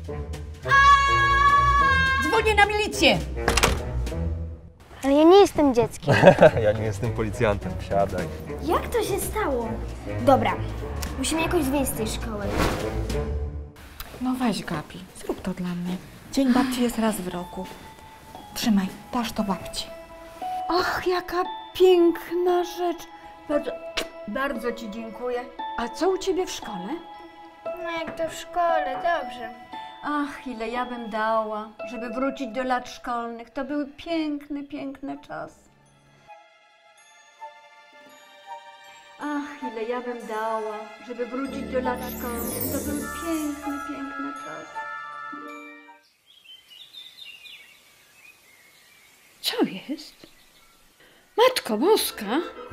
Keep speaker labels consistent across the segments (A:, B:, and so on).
A: Dzwonię na milicję!
B: Ale ja nie jestem dzieckiem.
C: Ja nie jestem policjantem, siadaj.
B: Jak to się stało? Dobra, musimy jakoś wyjść z tej szkoły.
D: No weź, Gabi, zrób to dla mnie. Dzień babci jest raz w roku. Trzymaj, dasz to babci.
E: Ach, jaka piękna rzecz. Bardzo ci dziękuję. A co u ciebie w szkole?
B: No jak to w szkole, dobrze.
E: Ach, ile ja bym dała, żeby wrócić do lat szkolnych. To były piękne, piękne czasy. Ach, ile ja bym dała, żeby wrócić do lat szkolnych. To były piękne, piękne czasy. Co jest? Matko Boska!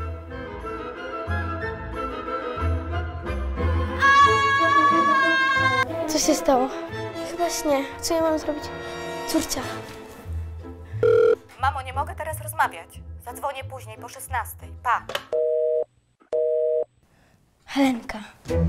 B: Co się stało? Chyba śnie. Co ja mam zrobić? Córcia.
F: Mamo, nie mogę teraz rozmawiać. Zadzwonię później po 16. Pa!
B: Helenka.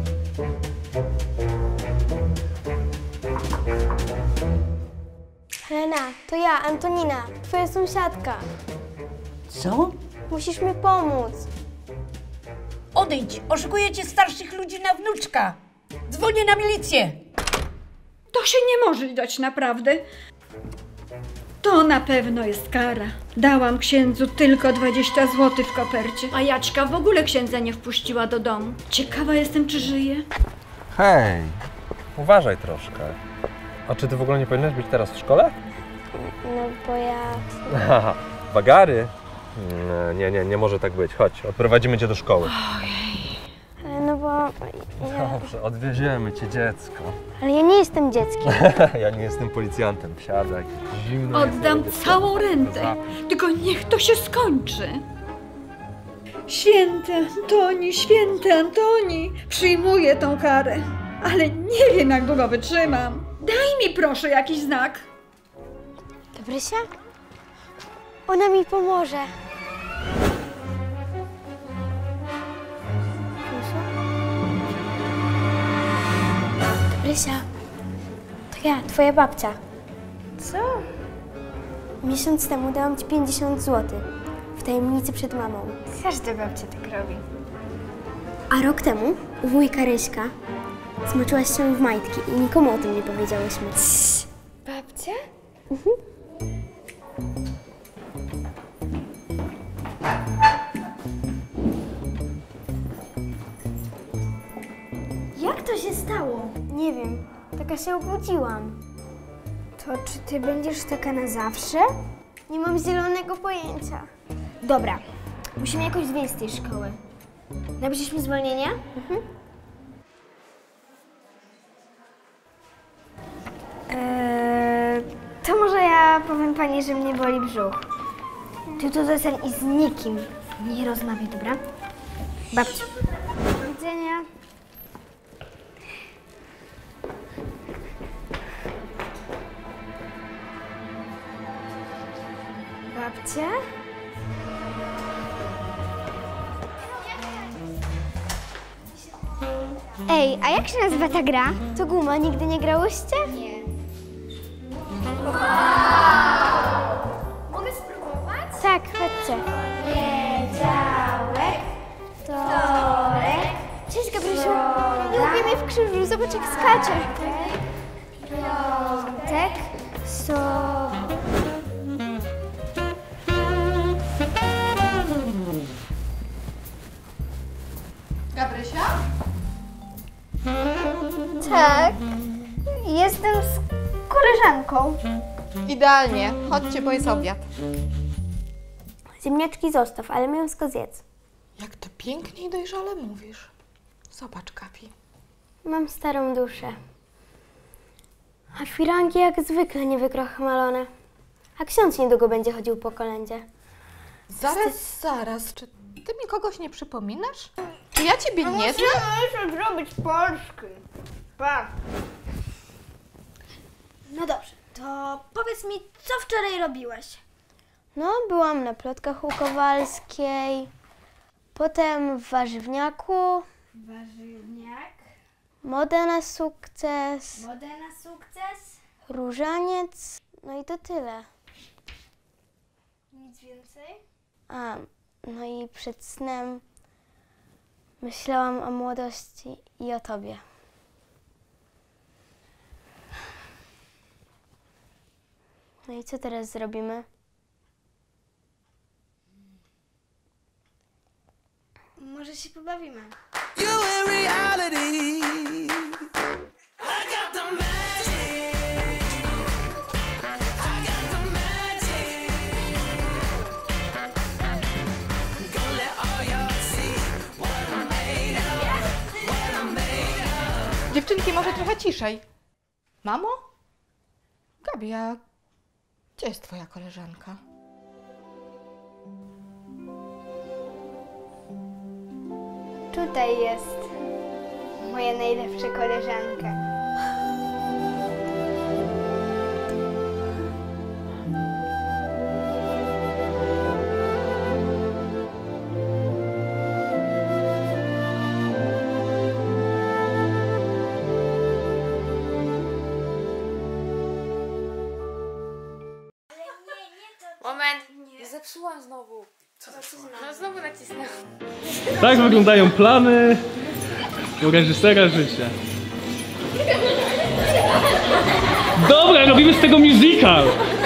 B: Helena, to ja, Antonina, twoja sąsiadka.
A: Co?
B: Musisz mi pomóc.
A: Odejdź! Oszukujecie starszych ludzi na wnuczka! Dzwonię na milicję!
E: To się nie może dać naprawdę. To na pewno jest kara. Dałam księdzu tylko 20 zł w kopercie, a Jaćka w ogóle księdza nie wpuściła do domu. Ciekawa jestem, czy żyje.
C: Hej, uważaj troszkę. A czy ty w ogóle nie powinnaś być teraz w szkole?
B: No bo ja...
C: Haha, wagary? Nie może tak być. Chodź, odprowadzimy cię do szkoły.
B: Ale no bo... Ja...
C: Dobrze, odwieziemy cię, dziecko.
B: Ale ja nie jestem dzieckiem.
C: Ja nie jestem policjantem, siadaj. Zimno jest,
E: Oddam
C: jedziesz
E: całą
C: tam.
E: rentę, tylko niech to się skończy. Święty Antoni, przyjmuję tą karę, ale nie wiem, jak długo wytrzymam. Daj mi proszę jakiś znak.
B: Gabrysia? Ona mi pomoże. Gabrysia, to ja, twoja babcia. Co? Miesiąc temu dałam ci 50 zł. W tajemnicy przed mamą. Każda babcia tak robi. A rok temu u wujka Ryśka zmoczyłaś się w majtki i nikomu o tym nie powiedziałyśmy. Babcia? Mhm. Jak to się stało? Nie wiem. Taka się obudziłam. To czy ty będziesz taka na zawsze? Nie mam zielonego pojęcia. Dobra. Musimy jakoś wyjść z tej szkoły. Napiszesz mi zwolnienie? Mhm. To może ja powiem pani, że mnie boli brzuch. Ty tu zostań i z nikim nie rozmawiaj, dobra? Babciu. Do widzenia. Babcia? Ej, a jak się nazywa ta gra? To guma, nigdy nie grałyście? Nie. Mogę spróbować? Tak, chodźcie. Poniedziałek, wtorek. Cześć, Gabrysiu. Nie lubię mnie w krzyżu, zobacz jak skacze. Piątek,
D: Gabrysia?
B: Tak. Jestem z koleżanką.
D: Idealnie. Chodźcie, bo jest obiad.
B: Ziemniaczki zostaw, ale mięsko zjedz.
D: Jak to pięknie i dojrzale mówisz. Zobacz, Gabi.
B: Mam starą duszę. A firanki jak zwykle niewykrochmalone. A ksiądz niedługo będzie chodził po kolędzie.
D: Zaraz. Czy ty mi kogoś nie przypominasz? Czy ja ciebie nie znam?
B: Muszę zrobić polski. Pa. No dobrze, to powiedz mi, co wczoraj robiłeś? No, byłam na plotkach u Kowalskiej, potem w warzywniaku. Warzywniak? Moda na sukces,
G: Moda na sukces?
B: różaniec, no i to tyle.
G: Nic więcej?
B: A, no i przed snem myślałam o młodości i o tobie. No i co teraz zrobimy?
G: Może się pobawimy.
H: You in reality. I got the magic. I got the magic. Gonna let all y'all see what I'm made of. What I'm made of.
D: Dziewczynki, może trochę ciszej. Mamo? Gabi, a gdzie jest twoja koleżanka?
B: Tutaj jest moja najlepsza koleżanka.
I: Moment, zepsułam znowu. No znowu nacisnęłam.
J: Tak wyglądają plany u reżysera życia. Dobra, robimy z tego musical!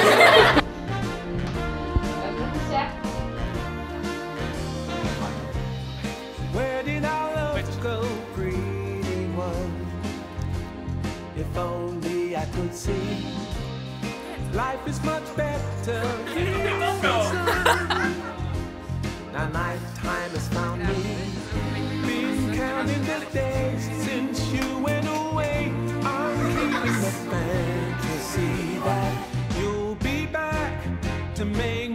H: Where did our love go, pretty one? If only I could see. Life is much better in the sun. Now nighttime has found me. Been counting the days since you went away. I'm keeping the fantasy that you'll be back to make